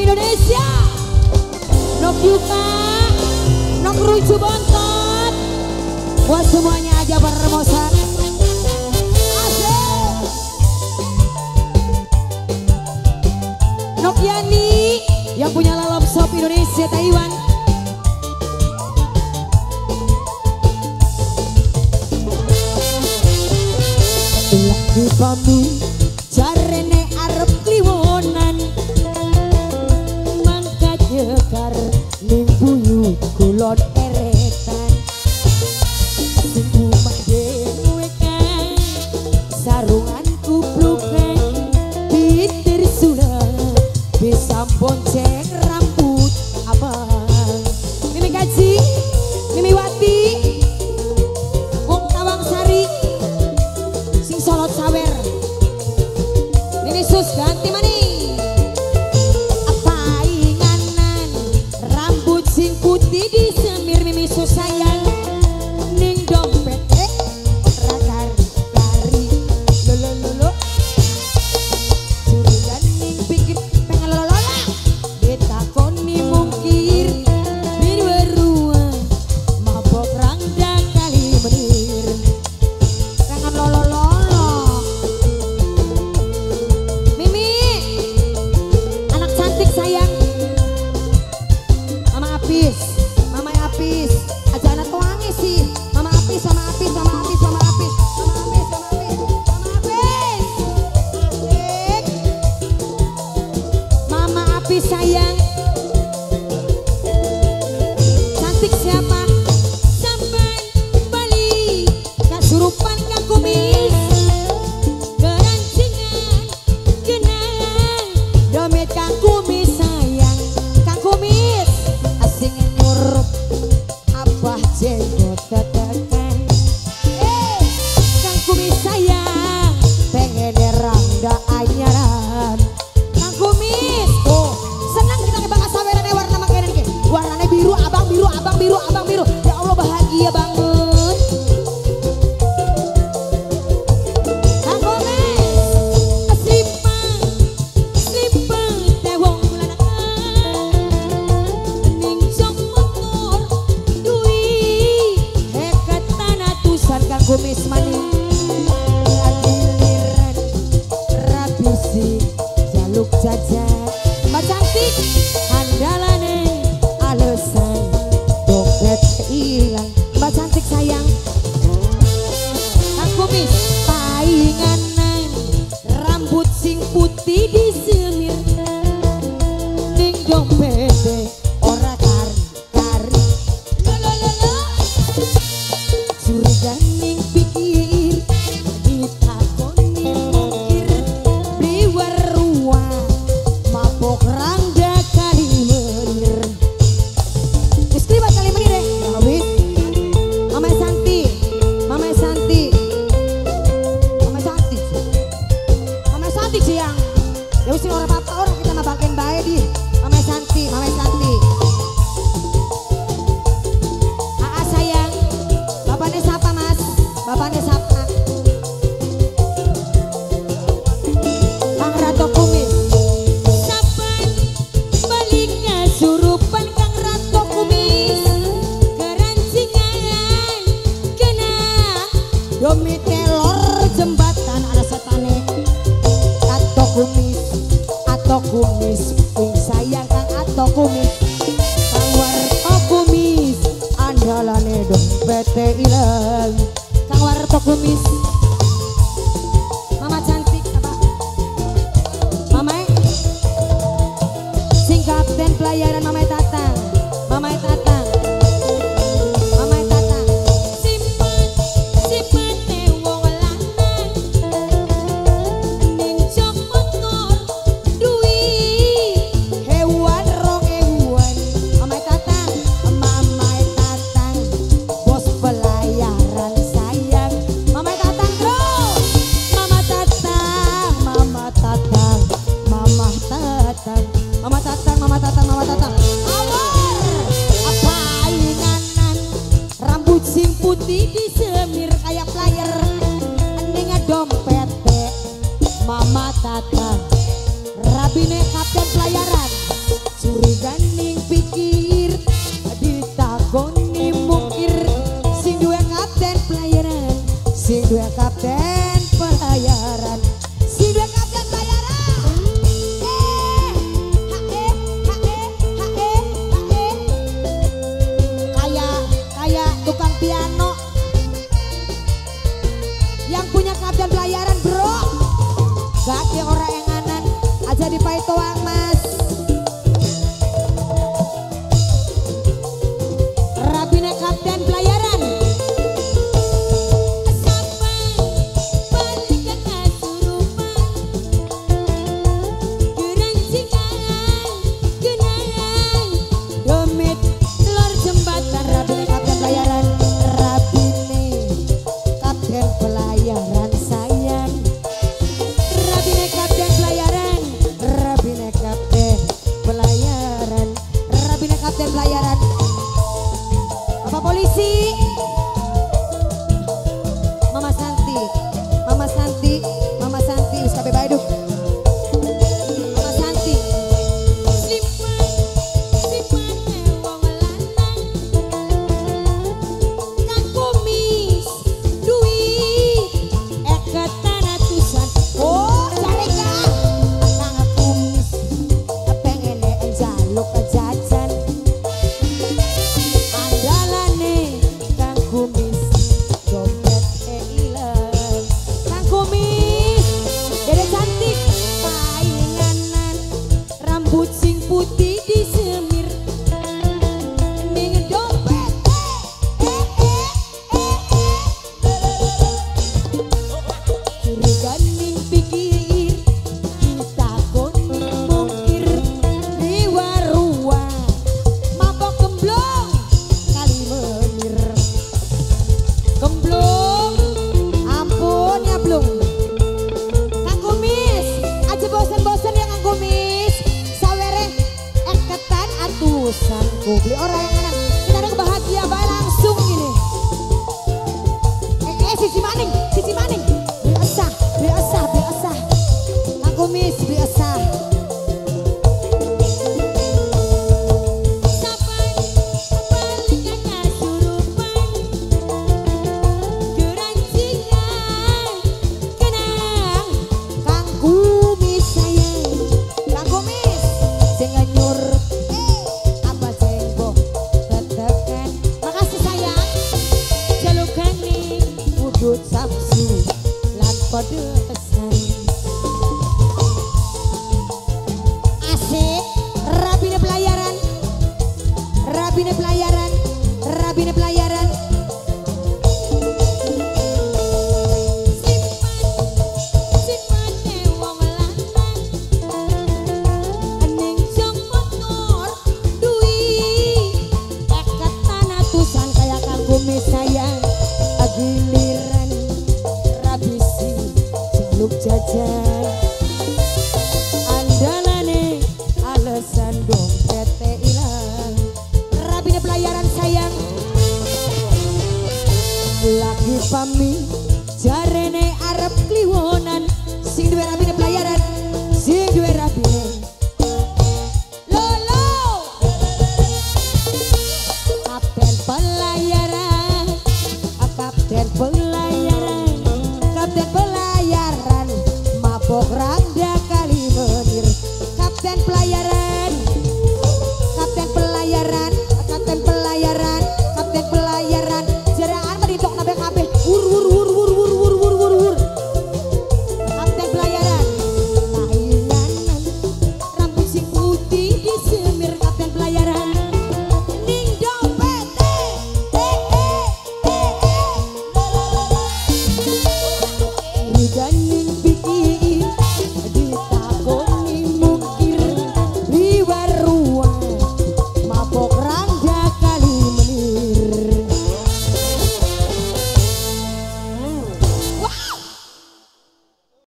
Indonesia. Nok Yuka, Nok Rucu Bontot. Buat semuanya aja bermosa. Asik. Nok Yani yang punya lalap shop Indonesia Taiwan. Laki pamu jarene arep kliwonan mangka jekar ning buyu kulon eretan sing umah dhewe kan sarungan kuplukan pitir sudah bisa bonceng rambut abang Mimi Gaji Mimi Wati Wong Tawang Sari sing solot sawer Nini Sus ganti mani apa inganan rambut sing putih disemir Mimi Sus sayang ning dompet rakar kari lolo curigan ning pikir pengen lolola ditakoni mungkir bidwerua mabok rangda kali menir kangen lolo Mimi anak cantik sayang Mama Apis Mama Apis aja anak tuangi sih Mama Apis Mama Apis Mama Apis Mama Apis Mama Apis Mama Apis Mama Apis asik Mama Apis sayang cantik siapa sampai Bali kasurupan kang kumis gerancingan genang domet kang kumis sayang kang kumis asing nyurup abah jenggot tetekan kang kumis sayang pengen rangda anyaran kang kumis oh senang kita ke bangga saweran warna makanan ke warnanya biru abang biru abang biru abang biru ya Allah bahagia banget kang kumis slimpang teh wong lanang ning jok motor duwi heketan atusan kang kumis maning adiliran rabisi jaluk jajan Mbak cantik andalane alesan dompet hilang Mbak cantik sayang kang kumis painganan rambut sing putih disemir ning dompet ora kari lolololo curiga ning pikir ditakoni mungkir bliwerua mabok rangga kali menir istri buat kali menir deh ya wis Mama Santi Mama Santi Mama Santi Mama Santi siang ya wis orang apa orang kita mah bagian bae di Mama Santi Mama Santi Aa sayang bapaknya siapa mas bapaknya siapa Kang Rato Kumis sapan baliknya surupan Kang Rato Kumis kerancingan kena domi telor jembatan ada setane atau kumis sing sayang Kang atau kumis Kang Warto Kumis andalane dompet ilang Kang Warto Kumis Mama cantik apa Mama sing kapten pelayaran Mama Tatang Mama Tatang Mama Tatang simpen teh wong lanang ning jok motor duwi hewan rong ewan Mama Tatang bos pelayaran sayang Mama Tatang terus Mama Tatang Mama Tatang Mama Tatang Mama Tatang Mama Tatang Mama Tatang awar apa inganan rambut sing putih disemir kayak player ning dompet Mama Tatang Rabine kapten pelayaran Curiganing pikir ditakoni mungkir sing duwe kapten pelayaran, sing duwe kapten pelayaran, sing duwe kapten pelayaran. Kayak tukang piano yang punya kapten pelayaran bro. Gak ke orang yang anan aja dipai toang mas. Rabine kapten pelayaran. Pelayaran Bapak polisi Mama Santi Mama Santi Mama Santi wis kabeh bae duh Mama Santi sipane wong lanang kang kumis duit eketan atusan oh careka kang kumis pengen njaluk jajan putih disemir ning dompet curiganing pikir ditakon mungkir riwa-ruwa mabok gemblong kali menir gemblong ampun ya blung Kang Kumis aja bosen-bosen ya Kang Kumis atusan beli orang yang enak kita ada kebahagia baik langsung gini sisi maning biasa Kang Kumis biasa Kang Kumis sayang Kang Kumis jangan nyuruh Samsu lan pedesan asik rabine pelayaran sipane wong lanang ning jompot nur duit eketan atusan kaya Kang Kumis sayang giliran rabisi jaluk jajan andalane alasan dompet ilang rabine pelayaran sayang lagi pami jarene arep kliwonan sing duwe rabine pelayaran sing duwe rabine lolo kapten pelayaran kapten pelayaran mabok randa